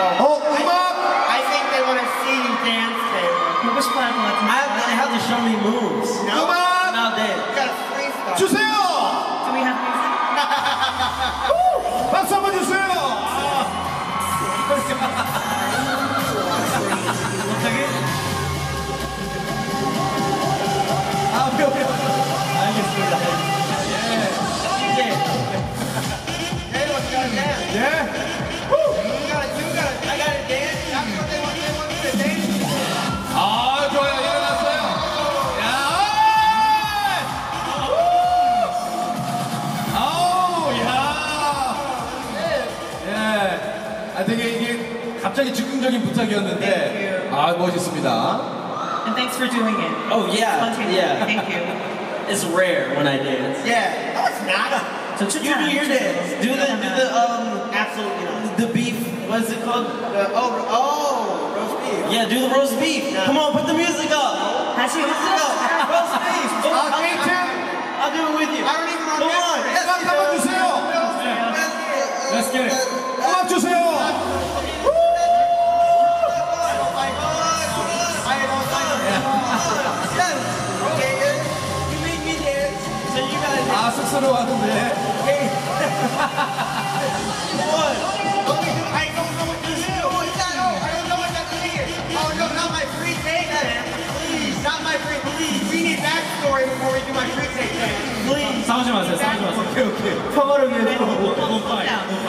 I think they want to see you dance there. 보고 싶어할 것 같은데. They have to show me moves. No? Nowadays. You gotta freestyle. 주세요. Do we have music? 박수 한번 주세요. 오케이. 알겠습니다. Hey, look, you gotta dance. 예. I gotta dance. That's what they want me to dance. 좋아요. 일어났어요. 야, 되게 이게 갑자기 즉흥적인 부탁이었는데, 멋있습니다. And thanks for doing it. Oh yeah, Spontaneous. Thank you. It's rare when I dance. Yeah. No, it's not. 저 You 추천 do 안 your 해주세요. dance. Do the Absolutely not. the beef. What's it called? Roast beef. Yeah, do the roast beef. No. Come on, put the music up. 다시 Roast beef. 게이트. I'll do it with you. I don't even Come on. remember it. 음악 한번 주세요. Let's get it. 음악 주세요. You make me dance. So you guys. 쑥스러워하던데. I don't know what to do. I don't know what that thing is. Oh no, not my free take dance. Please, not my free. Please, we need backstory before we do my free take dance. Please. 싸우지 마세요. 오케이. 평화를 위해서. No, we'll fight.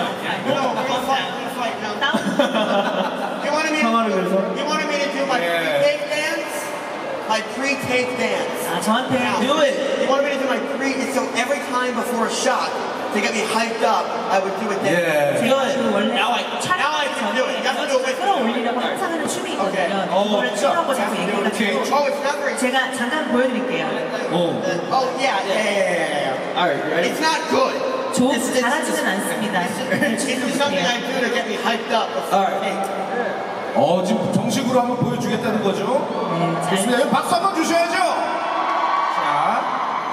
No. You wanted me to do my pre-take dance? My pre-take dance. 저한테 Do it. You wanted me to do my so every time before a shot, to get me hyped up, I would do it then. 예. 제가 그 원래 Now I can do it. You have to do it with me. 끌어올리려고 항상 하는 춤이 Okay. 있거든요. 이거를 추라고 자꾸 얘기해가지고 Oh, it's not very. 제가 잠깐 보여드릴게요. Oh yeah. All right, you ready? It's not good. 잘하지는 않습니다. It's just something I do to get me hyped up. All right. 지금 정식으로 한번 보여주겠다는 거죠? 좋습니다. 여기 박수 한번 주셔야죠. 자,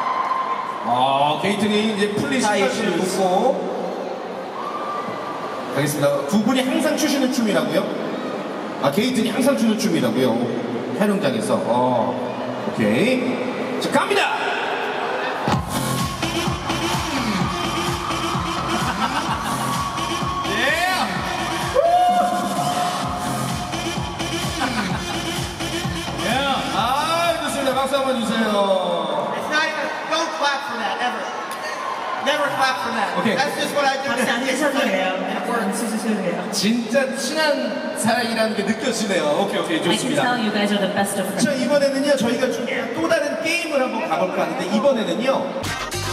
게이트니 이제 플리시까지를 놓고 가겠습니다. 두 분이 항상 추시는 춤이라고요? 게이트니 항상 추는 춤이라고요? 촬영장에서. 오케이. 자, 갑니다. 박수 한번 주세요. It's not even. Don't clap for that ever. Never clap for that. Okay. That's just what I do. 박수 안 주셔도 돼요. 안 주셔도 돼요. 진짜 친한 사랑이라는 게 느껴지네요. 오케이, I can 좋습니다. tell you guys are the best of friends. 자, 이번에는요, 저희가 좀 또 다른 게임을 한번 가볼까 하는데, 이번에는요,